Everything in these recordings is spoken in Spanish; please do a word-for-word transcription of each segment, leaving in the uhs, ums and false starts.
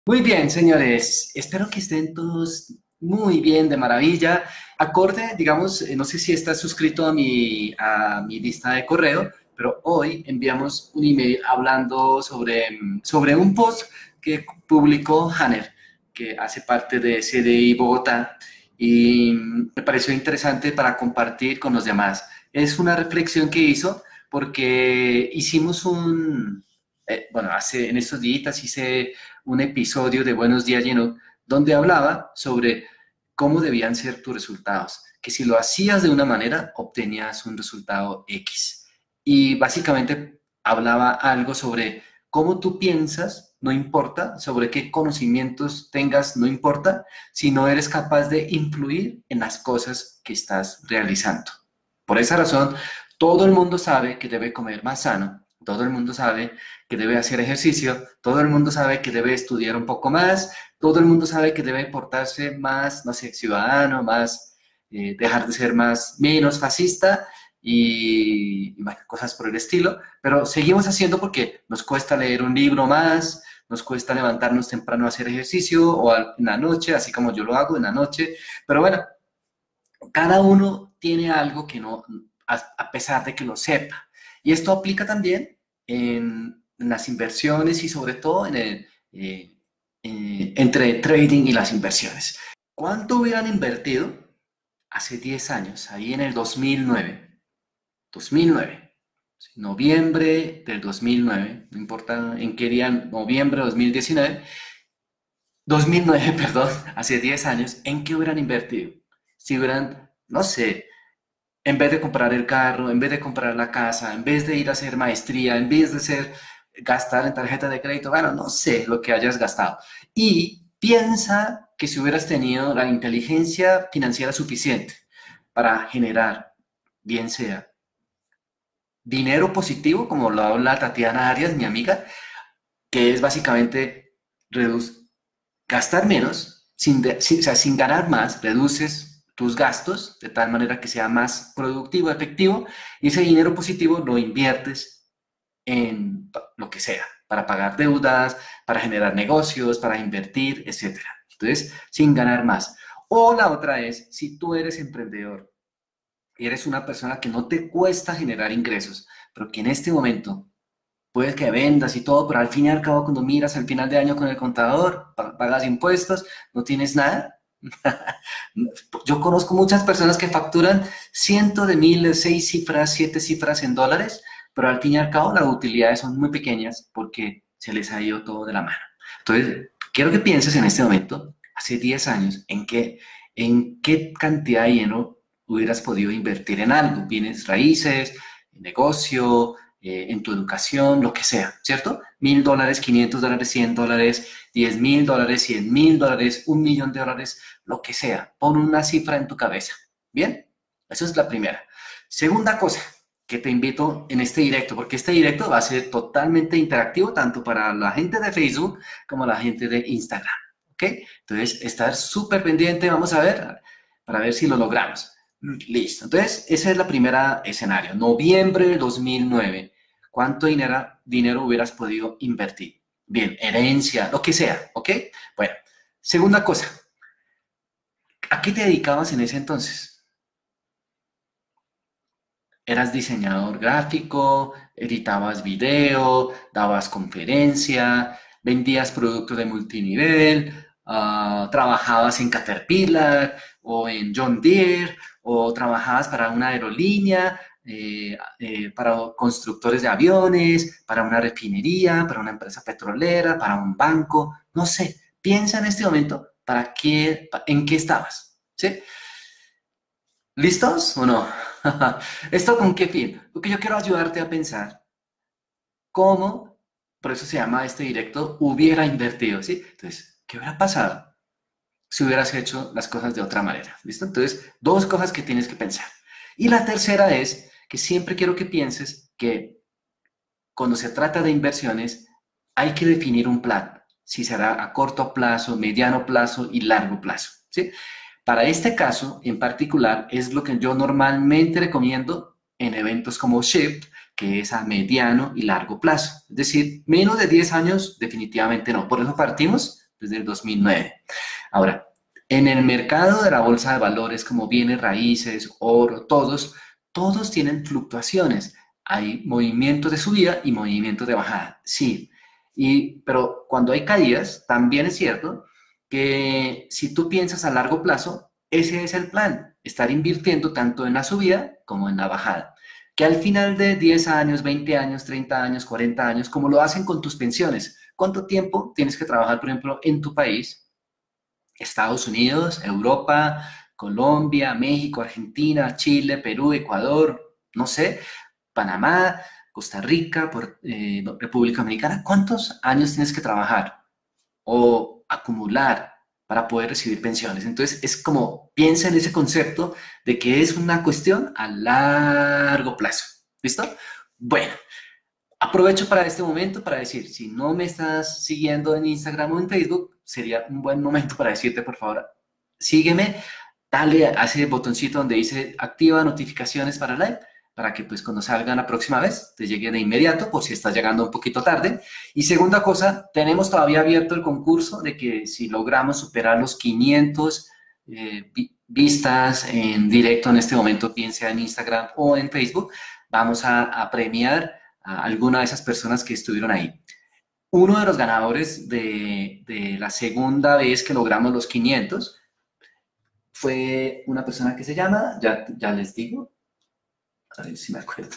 Muy bien, señores. Espero que estén todos muy bien, de maravilla. Acorde, digamos, eh, no sé si estás suscrito a mi, a mi lista de correo, pero hoy enviamos un email hablando sobre, mm, sobre un post que publicó Hanner, que hace parte de C D I Bogotá, y mm, me pareció interesante para compartir con los demás. Es una reflexión que hizo porque hicimos un, eh, bueno, hace, en estos días hice un episodio de Buenos Días Lleno donde hablaba sobre cómo debían ser tus resultados, que si lo hacías de una manera, obtenías un resultado X. Y básicamente hablaba algo sobre cómo tú piensas, no importa, sobre qué conocimientos tengas, no importa, si no eres capaz de influir en las cosas que estás realizando. Por esa razón, todo el mundo sabe que debe comer más sano, todo el mundo sabe que debe hacer ejercicio, todo el mundo sabe que debe estudiar un poco más, todo el mundo sabe que debe portarse más, no sé, ciudadano, más, eh, dejar de ser más, menos fascista y, y cosas por el estilo, pero seguimos haciendo porque nos cuesta leer un libro más, nos cuesta levantarnos temprano a hacer ejercicio o en la noche, así como yo lo hago en la noche, pero bueno, cada uno tiene algo que no, a, a pesar de que lo sepa. Y esto aplica también en, en las inversiones y sobre todo en el, eh, eh, entre trading y las inversiones. ¿Cuánto hubieran invertido hace diez años, ahí en el dos mil nueve? dos mil nueve, noviembre del dos mil nueve, no importa en qué día, noviembre de dos mil diecinueve, dos mil nueve, perdón, hace diez años, ¿en qué hubieran invertido? Si hubieran, no sé, en vez de comprar el carro, en vez de comprar la casa, en vez de ir a hacer maestría, en vez de ser, gastar en tarjeta de crédito, bueno, no sé lo que hayas gastado. Y piensa que si hubieras tenido la inteligencia financiera suficiente para generar, bien sea dinero positivo, como lo habla Tatiana Arias, mi amiga, que es básicamente reduc- gastar menos, sin, de- sin- o sea, sin ganar más, reduces tus gastos de tal manera que sea más productivo, efectivo, y ese dinero positivo lo inviertes en lo que sea, para pagar deudas, para generar negocios, para invertir, etcétera. Entonces, sin ganar más. O la otra es, si tú eres emprendedor y eres una persona que no te cuesta generar ingresos, pero que en este momento puedes que vendas y todo, pero al fin y al cabo, cuando miras al final de año con el contador, pagas impuestos, no tienes nada. Yo conozco muchas personas que facturan cientos de miles, seis cifras, siete cifras en dólares, pero al fin y al cabo las utilidades son muy pequeñas porque se les ha ido todo de la mano. Entonces, quiero que pienses en este momento, hace diez años, en qué, en qué cantidad de dinero hubieras podido invertir en algo, bienes raíces, negocio, eh, en tu educación, lo que sea, ¿cierto? Mil dólares, quinientos dólares, cien dólares, diez mil dólares, cien mil dólares, un millón de dólares, lo que sea. Pon una cifra en tu cabeza. ¿Bien? Eso es la primera. Segunda cosa que te invito en este directo, porque este directo va a ser totalmente interactivo tanto para la gente de Facebook como la gente de Instagram. ¿Ok? Entonces, estar súper pendiente, vamos a ver, para ver si lo logramos. Listo. Entonces, ese es el primer escenario. Noviembre del dos mil nueve. ¿Cuánto dinero, dinero hubieras podido invertir? Bien, herencia, lo que sea, ¿ok? Bueno, segunda cosa. ¿A qué te dedicabas en ese entonces? ¿Eras diseñador gráfico? ¿Editabas video? ¿Dabas conferencia? ¿Vendías productos de multinivel? Uh, ¿Trabajabas en Caterpillar o en John Deere? ¿O trabajabas para una aerolínea? Eh, eh, ¿Para constructores de aviones? ¿Para una refinería? ¿Para una empresa petrolera? ¿Para un banco? No sé. Piensa en este momento para qué, en qué estabas, ¿sí? ¿Listos o no? ¿Esto con qué fin? Porque yo quiero ayudarte a pensar cómo, por eso se llama este directo, hubiera invertido, ¿sí? Entonces, ¿qué hubiera pasado si hubieras hecho las cosas de otra manera? ¿Listo? Entonces, dos cosas que tienes que pensar. Y la tercera es que siempre quiero que pienses que cuando se trata de inversiones, hay que definir un plan, si será a corto plazo, mediano plazo y largo plazo, ¿sí? Para este caso en particular es lo que yo normalmente recomiendo en eventos como Shift, que es a mediano y largo plazo. Es decir, menos de diez años definitivamente no. Por eso partimos desde el dos mil nueve. Ahora, en el mercado de la bolsa de valores, como bienes raíces, oro, todos, todos tienen fluctuaciones. Hay movimientos de subida y movimientos de bajada, sí. Y, pero cuando hay caídas, también es cierto que si tú piensas a largo plazo, ese es el plan, estar invirtiendo tanto en la subida como en la bajada. Que al final de diez años, veinte años, treinta años, cuarenta años, como lo hacen con tus pensiones, ¿cuánto tiempo tienes que trabajar, por ejemplo, en tu país? Estados Unidos, Europa, Colombia, México, Argentina, Chile, Perú, Ecuador, no sé, Panamá, Costa Rica, por, eh, República Dominicana. ¿Cuántos años tienes que trabajar o acumular para poder recibir pensiones? Entonces, es como, piensa en ese concepto de que es una cuestión a largo plazo. ¿Listo? Bueno, aprovecho para este momento para decir, si no me estás siguiendo en Instagram o en Facebook, sería un buen momento para decirte, por favor, sígueme, dale a ese botoncito donde dice activa notificaciones para live, para que pues cuando salgan la próxima vez te llegue de inmediato, por si estás llegando un poquito tarde. Y segunda cosa, tenemos todavía abierto el concurso de que si logramos superar los quinientos eh, vistas en directo en este momento, bien sea en Instagram o en Facebook, vamos a, a premiar a alguna de esas personas que estuvieron ahí. Uno de los ganadores de, de la segunda vez que logramos los quinientos fue una persona que se llama, ya, ya les digo, a ver si me acuerdo,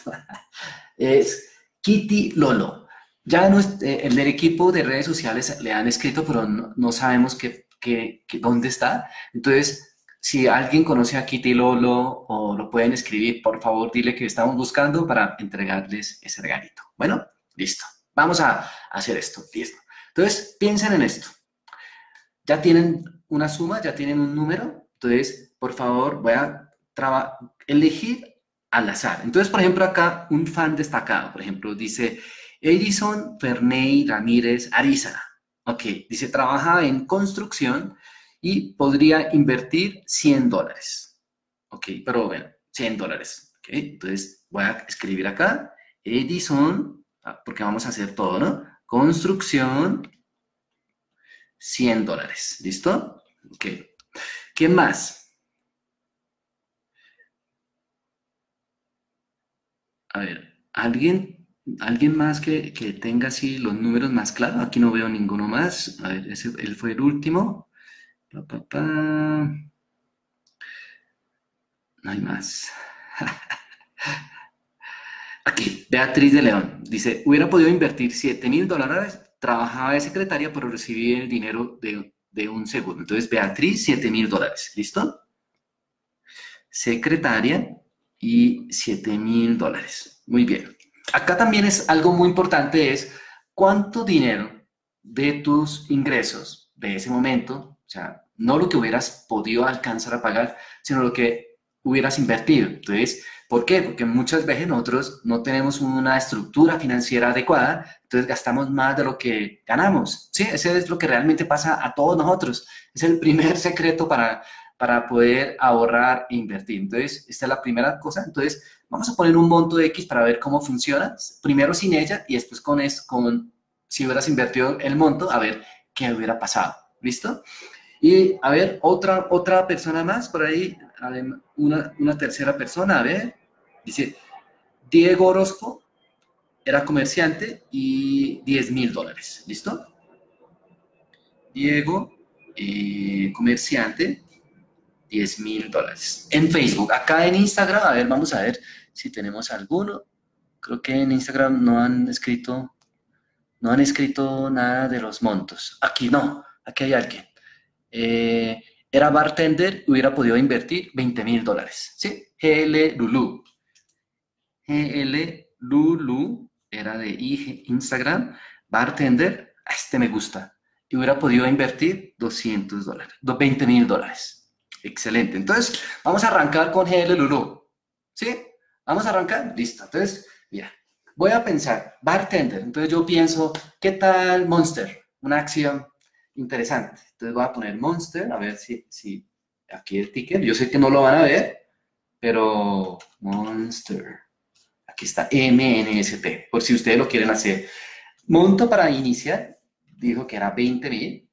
es Kitty Lolo. Ya no es, eh, el del equipo de redes sociales le han escrito, pero no, no sabemos qué, qué, qué, dónde está. Entonces, si alguien conoce a Kitty Lolo o lo pueden escribir, por favor, dile que estamos buscando para entregarles ese regalito. Bueno, listo. Vamos a hacer esto. Listo. Entonces, piensen en esto. Ya tienen una suma, ya tienen un número. Entonces, por favor, voy a elegir al azar. Entonces, por ejemplo, acá un fan destacado, por ejemplo, dice Edison Ferney Ramírez Ariza. Ok, dice, trabaja en construcción y podría invertir cien dólares. Ok, pero bueno, cien dólares. Ok, entonces voy a escribir acá, Edison, porque vamos a hacer todo, ¿no? Construcción, cien dólares. ¿Listo? Ok. ¿Qué más? A ver, ¿alguien, alguien más que, que tenga así los números más claros? Aquí no veo ninguno más. A ver, ese, él fue el último. Pa, pa, pa. No hay más. Aquí, Beatriz de León. Dice, hubiera podido invertir siete mil dólares, trabajaba de secretaria, pero recibí el dinero de, de un seguro. Entonces, Beatriz, siete mil dólares. ¿Listo? Secretaria y siete mil dólares. Muy bien. Acá también es algo muy importante, es cuánto dinero de tus ingresos de ese momento, o sea, no lo que hubieras podido alcanzar a pagar, sino lo que hubieras invertido. Entonces, ¿por qué? Porque muchas veces nosotros no tenemos una estructura financiera adecuada, entonces gastamos más de lo que ganamos. Sí, ese es lo que realmente pasa a todos nosotros. Es el primer secreto para, para poder ahorrar e invertir. Entonces, esta es la primera cosa. Entonces, vamos a poner un monto de X para ver cómo funciona. Primero sin ella y después con, es, con si hubieras invertido el monto, a ver qué hubiera pasado. ¿Listo? Y a ver, otra, otra persona más por ahí, una, una tercera persona, a ver, dice, Diego Orozco era comerciante y diez mil dólares, ¿listo? Diego, eh, comerciante, diez mil dólares. En Facebook, acá en Instagram, a ver, vamos a ver si tenemos alguno. Creo que en Instagram no han escrito, no han escrito nada de los montos. Aquí no, aquí hay alguien. Eh, era bartender, hubiera podido invertir veinte mil dólares. ¿Sí? G L Lulu. G L Lulu era de Instagram. Bartender, a este me gusta. Y hubiera podido invertir doscientos dólares, veinte mil dólares. Excelente. Entonces, vamos a arrancar con G L Lulu. ¿Sí? Vamos a arrancar. Listo. Entonces, mira, voy a pensar, bartender. Entonces, yo pienso, ¿qué tal Monster? Una acción interesante. Entonces voy a poner Monster, a ver si, si aquí el ticket, yo sé que no lo van a ver, pero Monster, aquí está M N S T, por si ustedes lo quieren hacer. Monto para iniciar, dijo que era veinte mil,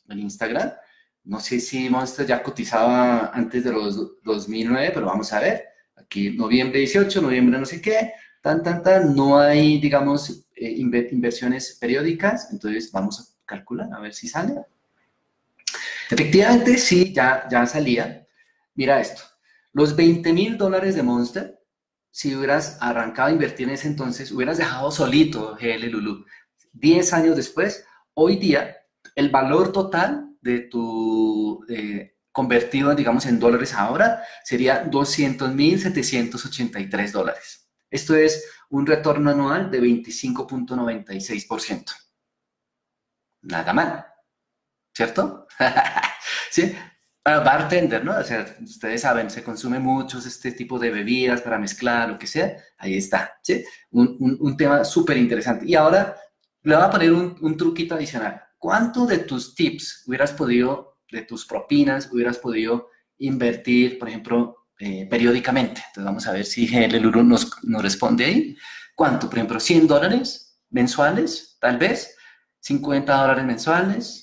el Instagram. No sé si Monster ya cotizaba antes de los dos mil nueve, pero vamos a ver. Aquí noviembre dieciocho, noviembre no sé qué, tan, tan, tan. No hay, digamos, eh, inver inversiones periódicas. Entonces vamos a calcular a ver si sale. Efectivamente, sí, ya, ya salía. Mira esto. Los veinte mil dólares de Monster, si hubieras arrancado a invertir en ese entonces, hubieras dejado solito G L Lulu. diez años después, hoy día, el valor total de tu eh, convertido, digamos, en dólares ahora sería doscientos mil setecientos ochenta y tres dólares. Esto es un retorno anual de veinticinco punto noventa y seis por ciento. Nada mal, ¿cierto? ¿Sí? Para bartender, ¿no? O sea, ustedes saben, se consume muchos este tipo de bebidas para mezclar, lo que sea. Ahí está, ¿sí? Un, un, un tema súper interesante. Y ahora le voy a poner un, un truquito adicional. ¿Cuánto de tus tips hubieras podido, de tus propinas, hubieras podido invertir, por ejemplo, eh, periódicamente? Entonces vamos a ver si el Lulu nos, nos responde ahí. ¿Cuánto? Por ejemplo, cien dólares mensuales, tal vez. cincuenta dólares mensuales.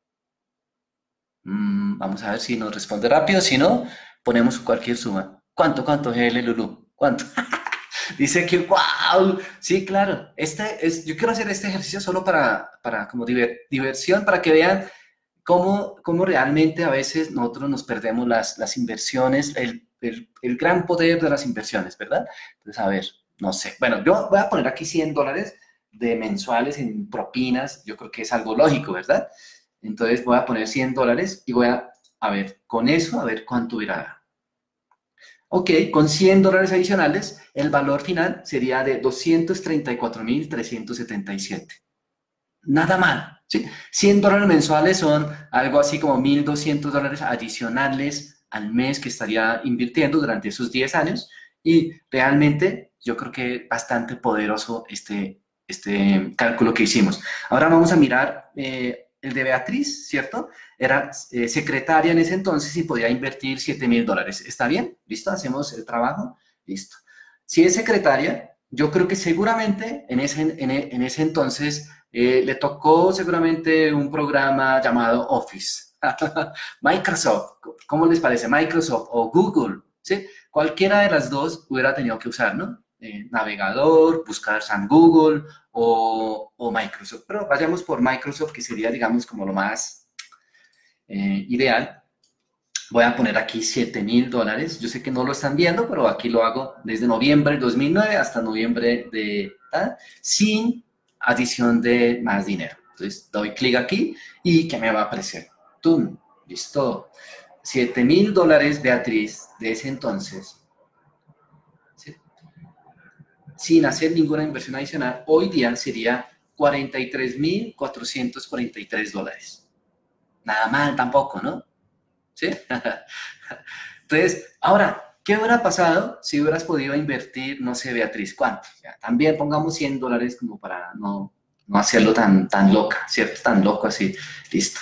Mm, vamos a ver si nos responde rápido. Si no, ponemos cualquier suma. ¿Cuánto, cuánto, G L Lulu? ¿Cuánto? Dice que, wow, sí, claro. Este es, yo quiero hacer este ejercicio solo para, para como diver, diversión, para que vean cómo, cómo realmente a veces nosotros nos perdemos las, las inversiones, el, el, el gran poder de las inversiones, ¿verdad? Entonces, a ver, no sé. Bueno, yo voy a poner aquí cien dólares de mensuales en propinas. Yo creo que es algo lógico, ¿verdad? Entonces voy a poner cien dólares y voy a, a ver, con eso, a ver cuánto hubiera. Ok, con cien dólares adicionales, el valor final sería de doscientos treinta y cuatro mil trescientos setenta y siete. Nada mal, ¿sí? cien dólares mensuales son algo así como mil doscientos dólares adicionales al mes que estaría invirtiendo durante esos diez años. Y realmente yo creo que bastante poderoso este, este cálculo que hicimos. Ahora vamos a mirar eh, el de Beatriz, ¿cierto? Era eh, secretaria en ese entonces y podía invertir siete mil dólares. ¿Está bien? ¿Listo? ¿Hacemos el trabajo? Listo. Si es secretaria, yo creo que seguramente en ese, en, en ese entonces eh, le tocó seguramente un programa llamado Office. Microsoft, ¿cómo les parece? Microsoft o Google, ¿sí? Cualquiera de las dos hubiera tenido que usar, ¿no? Eh, navegador, buscar San Google o, o Microsoft. Pero vayamos por Microsoft, que sería, digamos, como lo más eh, ideal. Voy a poner aquí siete mil dólares. Yo sé que no lo están viendo, pero aquí lo hago desde noviembre del dos mil nueve hasta noviembre de... ¿ah? Sin adición de más dinero. Entonces, doy clic aquí y ¿qué me va a aparecer? ¡Tum! Listo. siete mil dólares, Beatriz, de ese entonces, ¿sí? Sin hacer ninguna inversión adicional, hoy día sería cuarenta y tres mil cuatrocientos cuarenta y tres dólares. Nada mal tampoco, ¿no? ¿Sí? Entonces, ahora, ¿qué hubiera pasado si hubieras podido invertir, no sé, Beatriz, cuánto? Ya, también pongamos cien dólares como para no, no hacerlo tan, tan loca, ¿cierto? Tan loco así. Listo.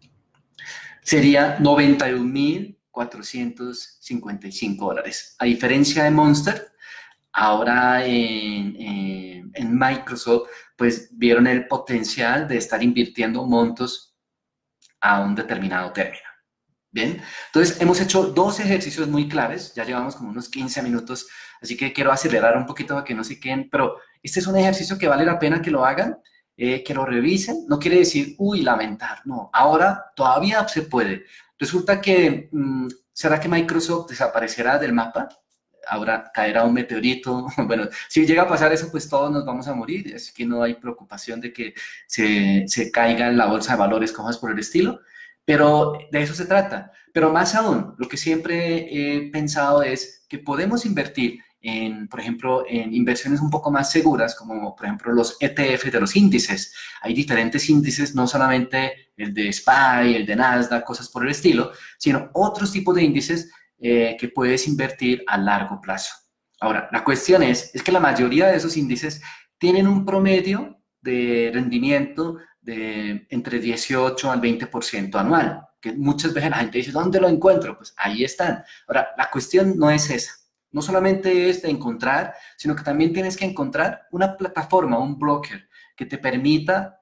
Sería noventa y un mil cuatrocientos cincuenta y cinco dólares. A diferencia de Monster, ahora en, en, en Microsoft, pues vieron el potencial de estar invirtiendo montos a un determinado término. Bien, entonces hemos hecho dos ejercicios muy claves, ya llevamos como unos quince minutos, así que quiero acelerar un poquito para que no se queden, pero este es un ejercicio que vale la pena que lo hagan, eh, que lo revisen, no quiere decir, uy, lamentar, no, ahora todavía se puede. Resulta que, mmm, ¿será que Microsoft desaparecerá del mapa? Ahora caerá un meteorito, bueno, si llega a pasar eso, pues todos nos vamos a morir, así que no hay preocupación de que se, se caiga en la bolsa de valores, cosas por el estilo. Pero de eso se trata. Pero más aún, lo que siempre he pensado es que podemos invertir en, por ejemplo, en inversiones un poco más seguras, como por ejemplo los E T F de los índices. Hay diferentes índices, no solamente el de S P Y, el de Nasdaq, cosas por el estilo, sino otros tipos de índices eh, que puedes invertir a largo plazo. Ahora, la cuestión es, es que la mayoría de esos índices tienen un promedio de rendimiento de entre dieciocho al veinte por ciento anual, que muchas veces la gente dice, ¿dónde lo encuentro? Pues ahí están. Ahora, la cuestión no es esa. No solamente es de encontrar, sino que también tienes que encontrar una plataforma, un broker, que te permita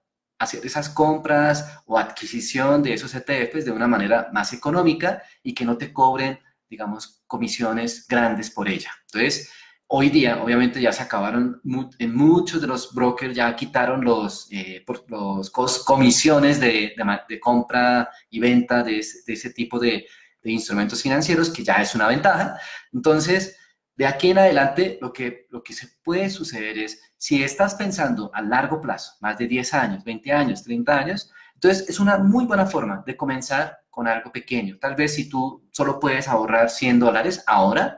hacer esas compras o adquisición de esos E T Fs de una manera más económica y que no te cobren, digamos, comisiones grandes por ella. Entonces, hoy día, obviamente, ya se acabaron, en muchos de los brokers ya quitaron los, eh, por, los cos, comisiones de, de, de compra y venta de ese, de ese tipo de, de instrumentos financieros, que ya es una ventaja. Entonces, de aquí en adelante, lo que, lo que se puede suceder es, si estás pensando a largo plazo, más de diez años, veinte años, treinta años, entonces es una muy buena forma de comenzar con algo pequeño. Tal vez si tú solo puedes ahorrar cien dólares ahora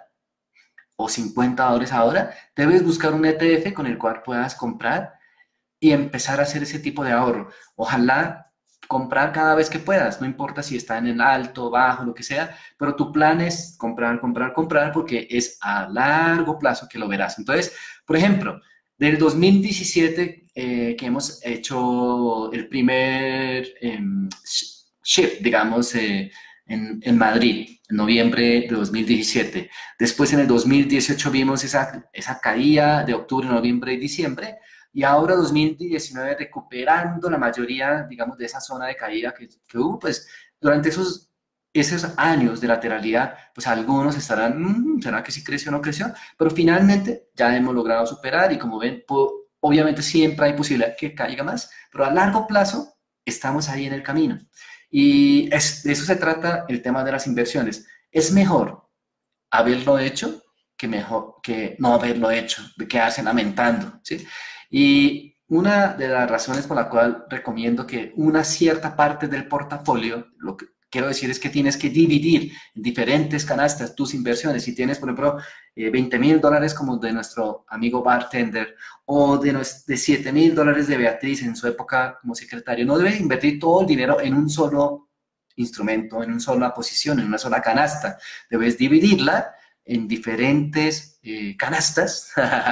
o cincuenta dólares ahora, debes buscar un E T F con el cual puedas comprar y empezar a hacer ese tipo de ahorro. Ojalá comprar cada vez que puedas, no importa si está en el alto, bajo, lo que sea, pero tu plan es comprar, comprar, comprar, porque es a largo plazo que lo verás. Entonces, por ejemplo, del dos mil diecisiete eh, que hemos hecho el primer eh, shift, digamos, eh, en, en Madrid, en noviembre de dos mil diecisiete. Después, en el dos mil dieciocho, vimos esa, esa caída de octubre, noviembre y diciembre. Y ahora dos mil diecinueve recuperando la mayoría, digamos, de esa zona de caída que, que hubo, pues durante esos, esos años de lateralidad, pues algunos estarán, mmm, ¿será que sí creció o no creció? Pero finalmente ya hemos logrado superar y como ven, po, obviamente siempre hay posibilidad que caiga más, pero a largo plazo estamos ahí en el camino. Y es, de eso se trata el tema de las inversiones. Es mejor haberlo hecho que, mejor, que no haberlo hecho, de quedarse lamentando, ¿sí? Y una de las razones por la cual recomiendo que una cierta parte del portafolio, lo que quiero decir es que tienes que dividir en diferentes canastas tus inversiones. Si tienes, por ejemplo, eh, veinte mil dólares como de nuestro amigo bartender o de, de siete mil dólares de Beatriz en su época como secretario, no debes invertir todo el dinero en un solo instrumento, en una sola posición, en una sola canasta. Debes dividirla en diferentes eh, canastas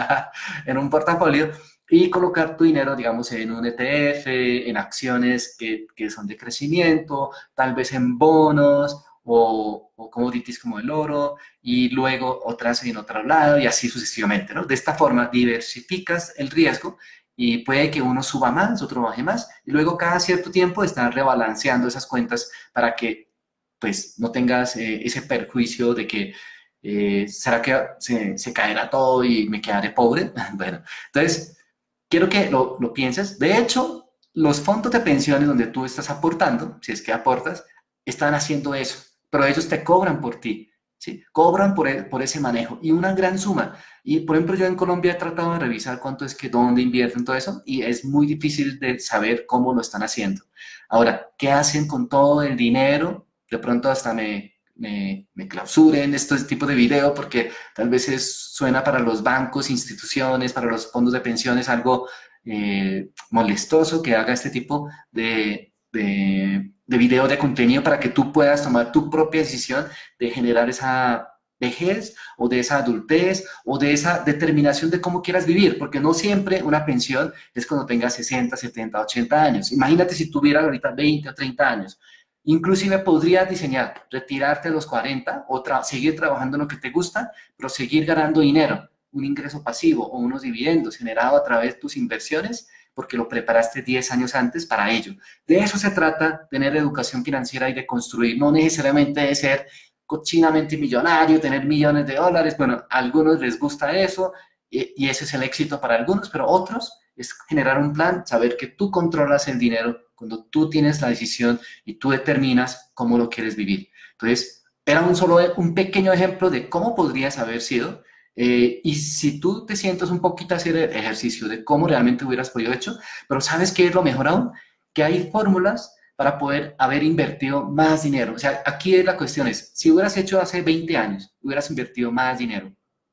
en un portafolio y colocar tu dinero, digamos, en un E T F, en acciones que, que son de crecimiento, tal vez en bonos o, o commodities como el oro, y luego otras en otro lado y así sucesivamente, ¿no? De esta forma diversificas el riesgo y puede que uno suba más, otro baje más, y luego cada cierto tiempo estás rebalanceando esas cuentas para que, pues, no tengas eh, ese perjuicio de que eh, ¿será que se, se caerá todo y me quedaré pobre? Bueno, entonces quiero que lo, lo pienses. De hecho, los fondos de pensiones donde tú estás aportando, si es que aportas, están haciendo eso, pero ellos te cobran por ti, ¿sí? Cobran por, el, por ese manejo y una gran suma. Y, por ejemplo, yo en Colombia he tratado de revisar cuánto es que, dónde invierten todo eso y es muy difícil de saber cómo lo están haciendo. Ahora, ¿qué hacen con todo el dinero? De pronto hasta me... Me, me clausuren estos tipos de video porque tal vez es, suena para los bancos, instituciones, para los fondos de pensiones algo eh, molestoso que haga este tipo de, de, de video de contenido para que tú puedas tomar tu propia decisión de generar esa vejez o de esa adultez o de esa determinación de cómo quieras vivir, porque no siempre una pensión es cuando tengas sesenta, setenta, ochenta años. Imagínate si tuvieras ahorita veinte o treinta años. Inclusive podrías diseñar, retirarte a los cuarenta o tra seguir trabajando en lo que te gusta, pero seguir ganando dinero, un ingreso pasivo o unos dividendos generados a través de tus inversiones porque lo preparaste diez años antes para ello. De eso se trata, tener educación financiera y de construir, no necesariamente de ser cochinamente millonario, tener millones de dólares. Bueno, a algunos les gusta eso y, y ese es el éxito para algunos, pero otros es generar un plan, saber que tú controlas el dinero cuando tú tienes la decisión y tú determinas cómo lo quieres vivir. Entonces, era un solo, un pequeño ejemplo de cómo podrías haber sido eh, y si tú te sientes un poquito a hacer el ejercicio de cómo realmente hubieras podido hecho, pero ¿sabes qué es lo mejor aún? Que hay fórmulas para poder haber invertido más dinero. O sea, aquí la cuestión es, si hubieras hecho hace veinte años, hubieras invertido más dinero,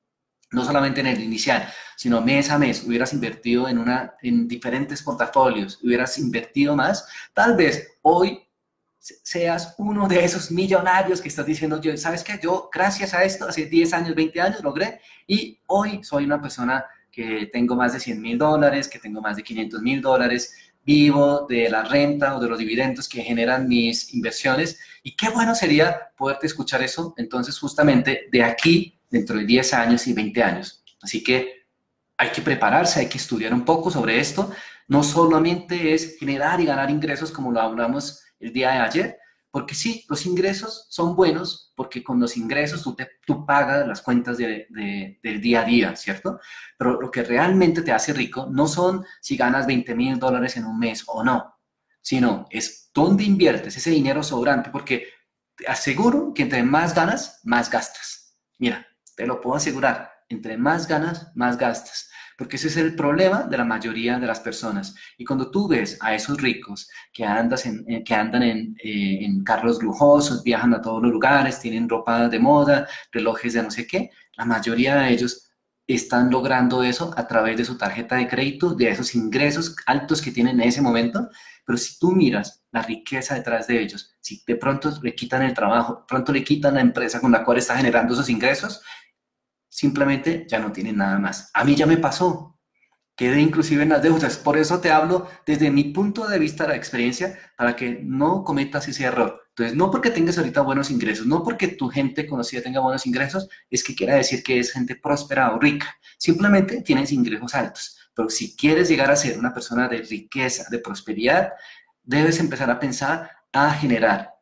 no solamente en el inicial, sino mes a mes, hubieras invertido en, una, en diferentes portafolios, hubieras invertido más, tal vez hoy seas uno de esos millonarios que estás diciendo, yo, ¿sabes qué? Yo, gracias a esto, hace diez años, veinte años, logré, y hoy soy una persona que tengo más de cien mil dólares, que tengo más de quinientos mil dólares, vivo de la renta o de los dividendos que generan mis inversiones, y qué bueno sería poderte escuchar eso, entonces, justamente de aquí, dentro de diez años y veinte años. Así que hay que prepararse, hay que estudiar un poco sobre esto. No solamente es generar y ganar ingresos como lo hablamos el día de ayer, porque sí, los ingresos son buenos, porque con los ingresos tú, te, tú pagas las cuentas de, de, del día a día, ¿cierto? Pero lo que realmente te hace rico no son si ganas veinte mil dólares en un mes o no, sino es dónde inviertes ese dinero sobrante, porque te aseguro que entre más ganas, más gastas. Mira, te lo puedo asegurar, entre más ganas, más gastas. Porque ese es el problema de la mayoría de las personas. Y cuando tú ves a esos ricos que, andas en, en, que andan en, eh, en carros lujosos, viajan a todos los lugares, tienen ropa de moda, relojes de no sé qué, la mayoría de ellos están logrando eso a través de su tarjeta de crédito, de esos ingresos altos que tienen en ese momento. Pero si tú miras la riqueza detrás de ellos, si de pronto le quitan el trabajo, de pronto le quitan la empresa con la cual está generando esos ingresos, simplemente ya no tienen nada más. A mí ya me pasó, quedé inclusive en las deudas. Por eso te hablo desde mi punto de vista de la experiencia, para que no cometas ese error. Entonces, no porque tengas ahorita buenos ingresos, no porque tu gente conocida tenga buenos ingresos, es que quiera decir que es gente próspera o rica. Simplemente tienes ingresos altos. Pero si quieres llegar a ser una persona de riqueza, de prosperidad, debes empezar a pensar a generar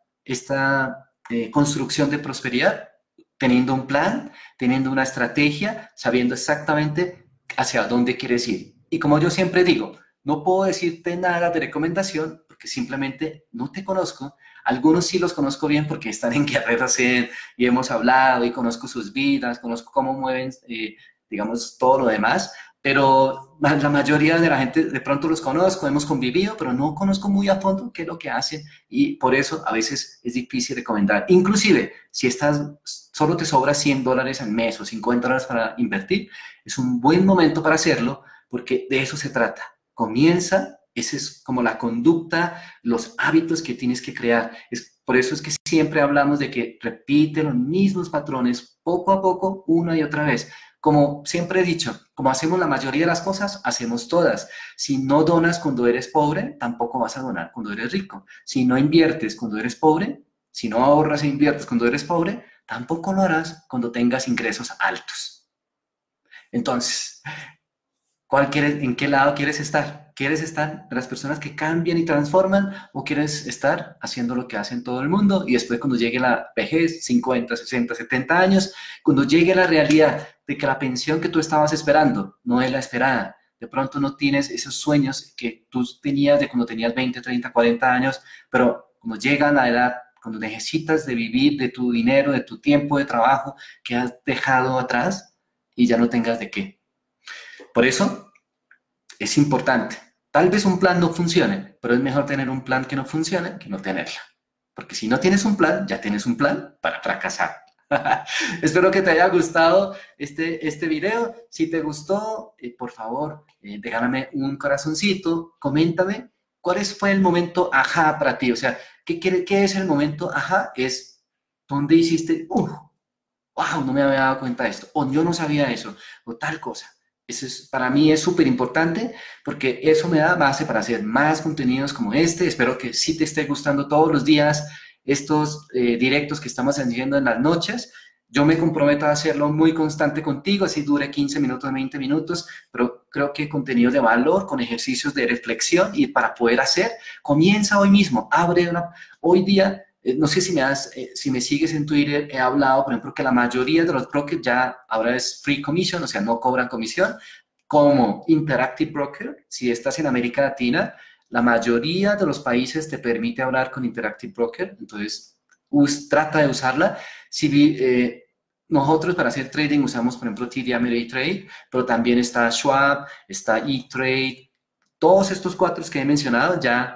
esta eh, construcción de prosperidad teniendo un plan, teniendo una estrategia, sabiendo exactamente hacia dónde quieres ir. Y como yo siempre digo, no puedo decirte nada de recomendación porque simplemente no te conozco. Algunos sí los conozco bien porque están en Guerrero Zen y hemos hablado y conozco sus vidas, conozco cómo mueven, eh, digamos, todo lo demás, pero la mayoría de la gente de pronto los conozco, hemos convivido, pero no conozco muy a fondo qué es lo que hacen y por eso a veces es difícil recomendar. Inclusive, si estás, solo te sobra cien dólares al mes o cincuenta dólares para invertir, es un buen momento para hacerlo porque de eso se trata. Comienza, esa es como la conducta, los hábitos que tienes que crear. Es, por eso es que siempre hablamos de que repite los mismos patrones poco a poco, una y otra vez. Como siempre he dicho, como hacemos la mayoría de las cosas, hacemos todas. Si no donas cuando eres pobre, tampoco vas a donar cuando eres rico. Si no inviertes cuando eres pobre, si no ahorras e inviertes cuando eres pobre, tampoco lo harás cuando tengas ingresos altos. Entonces, ¿cuál quieres, ¿en qué lado quieres estar? ¿Quieres estar de las personas que cambian y transforman o quieres estar haciendo lo que hacen todo el mundo y después cuando llegue la vejez, cincuenta, sesenta, setenta años, cuando llegue la realidad de que la pensión que tú estabas esperando no es la esperada, de pronto no tienes esos sueños que tú tenías de cuando tenías veinte, treinta, cuarenta años, pero cuando llega la edad, cuando necesitas de vivir de tu dinero, de tu tiempo de trabajo que has dejado atrás y ya no tengas de qué. Por eso es importante. Tal vez un plan no funcione, pero es mejor tener un plan que no funcione que no tenerlo. Porque si no tienes un plan, ya tienes un plan para fracasar. Espero que te haya gustado este, este video. Si te gustó, eh, por favor, eh, déjame un corazoncito, coméntame cuál fue el momento ajá para ti. O sea, ¿qué, qué, qué es el momento ajá? Es donde hiciste, uff, wow, no me había dado cuenta de esto, o yo no sabía eso, o tal cosa. Eso es, para mí es súper importante porque eso me da base para hacer más contenidos como este. Espero que sí te esté gustando todos los días estos eh, directos que estamos haciendo en las noches. Yo me comprometo a hacerlo muy constante contigo, así dure quince minutos, veinte minutos, pero creo que contenido de valor con ejercicios de reflexión y para poder hacer, comienza hoy mismo, abre una, hoy día. Eh, no sé si me, has, eh, si me sigues en Twitter, he hablado, por ejemplo, que la mayoría de los brokers ya ahora es free commission, o sea, no cobran comisión, como Interactive Broker. Si estás en América Latina, la mayoría de los países te permite hablar con Interactive Broker, entonces us, trata de usarla. Si eh, nosotros para hacer trading usamos, por ejemplo, T D Ameritrade, pero también está Schwab, está E-Trade, todos estos cuatro que he mencionado ya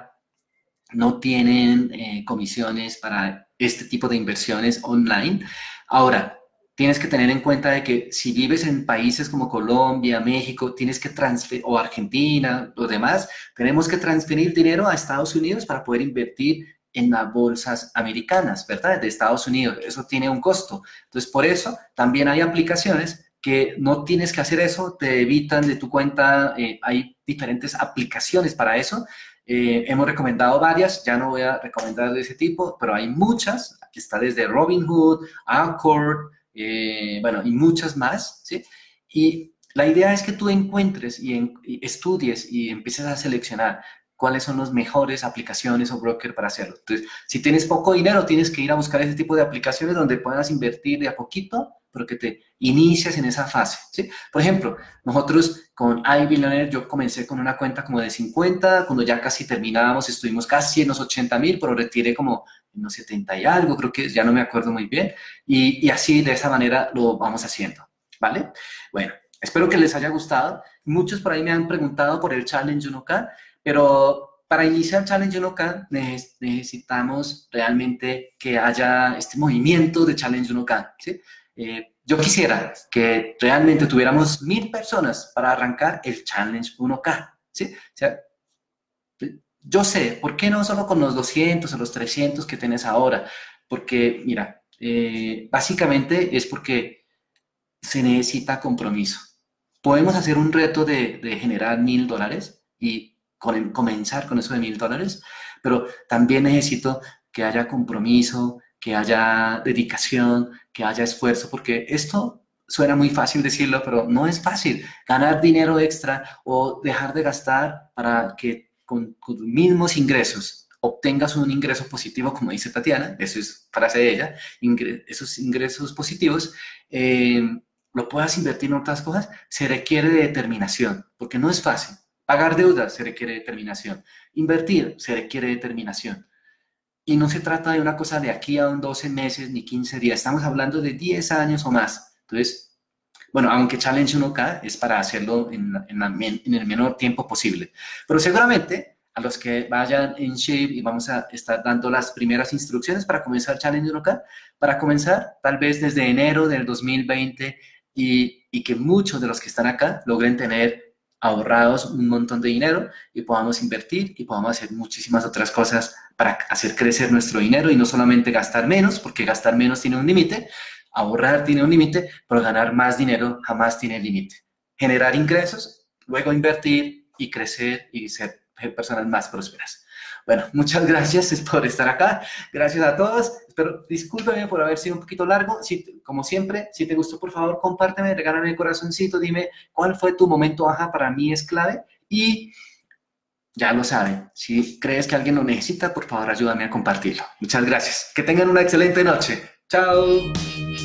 no tienen eh, comisiones para este tipo de inversiones online. Ahora, tienes que tener en cuenta de que si vives en países como Colombia, México, tienes que transferir, o Argentina, los demás, tenemos que transferir dinero a Estados Unidos para poder invertir en las bolsas americanas, ¿verdad? De Estados Unidos. Eso tiene un costo. Entonces, por eso también hay aplicaciones que no tienes que hacer eso, te evitan de tu cuenta, eh, hay diferentes aplicaciones para eso. Eh, hemos recomendado varias, ya no voy a recomendar de ese tipo, pero hay muchas, aquí está desde Robinhood, Anchor, eh, bueno, y muchas más, ¿sí? Y La idea es que tú encuentres y, en, y estudies y empieces a seleccionar cuáles son las mejores aplicaciones o broker para hacerlo. Entonces, si tienes poco dinero, tienes que ir a buscar ese tipo de aplicaciones donde puedas invertir de a poquito, pero que te inicies en esa fase, ¿sí? Por ejemplo, nosotros con iBillionaire, yo comencé con una cuenta como de cincuenta, cuando ya casi terminábamos, estuvimos casi en los ochenta mil, pero retiré como en los setenta y algo, creo que ya no me acuerdo muy bien, y, y así de esa manera lo vamos haciendo, ¿vale? Bueno, espero que les haya gustado. Muchos por ahí me han preguntado por el Challenge uno K, pero para iniciar Challenge uno K necesitamos realmente que haya este movimiento de Challenge uno K, ¿sí? Eh, yo quisiera que realmente tuviéramos mil personas para arrancar el Challenge uno K, ¿sí? O sea, yo sé, ¿por qué no solo con los doscientos o los trescientos que tienes ahora? Porque, mira, eh, básicamente es porque se necesita compromiso. Podemos hacer un reto de, de generar mil dólares y con, comenzar con eso de mil dólares, pero también necesito que haya compromiso, que haya dedicación, que haya esfuerzo, porque esto suena muy fácil decirlo, pero no es fácil. Ganar dinero extra o dejar de gastar para que con tus mismos ingresos obtengas un ingreso positivo, como dice Tatiana, eso es frase de ella, ingre esos ingresos positivos, eh, lo puedas invertir en otras cosas, se requiere de determinación, porque no es fácil. Pagar deudas se requiere determinación. Invertir se requiere determinación. Y no se trata de una cosa de aquí a doce meses ni quince días. Estamos hablando de diez años o más. Entonces, bueno, aunque Challenge uno K es para hacerlo en, en, la, en el menor tiempo posible. Pero seguramente a los que vayan en Shape y vamos a estar dando las primeras instrucciones para comenzar Challenge uno K, para comenzar tal vez desde enero del dos mil veinte y, y que muchos de los que están acá logren tener ahorrados un montón de dinero y podamos invertir y podamos hacer muchísimas otras cosas para hacer crecer nuestro dinero y no solamente gastar menos, porque gastar menos tiene un límite, ahorrar tiene un límite, pero ganar más dinero jamás tiene límite. Generar ingresos, luego invertir y crecer y ser personas más prósperas. Bueno, muchas gracias por estar acá. Gracias a todos. Espero, discúlpeme por haber sido un poquito largo. Si, como siempre, si te gustó, por favor, compárteme, regálame el corazoncito, dime cuál fue tu momento ajá, para mí es clave. Y ya lo saben, si crees que alguien lo necesita, por favor, ayúdame a compartirlo. Muchas gracias. Que tengan una excelente noche. Chao.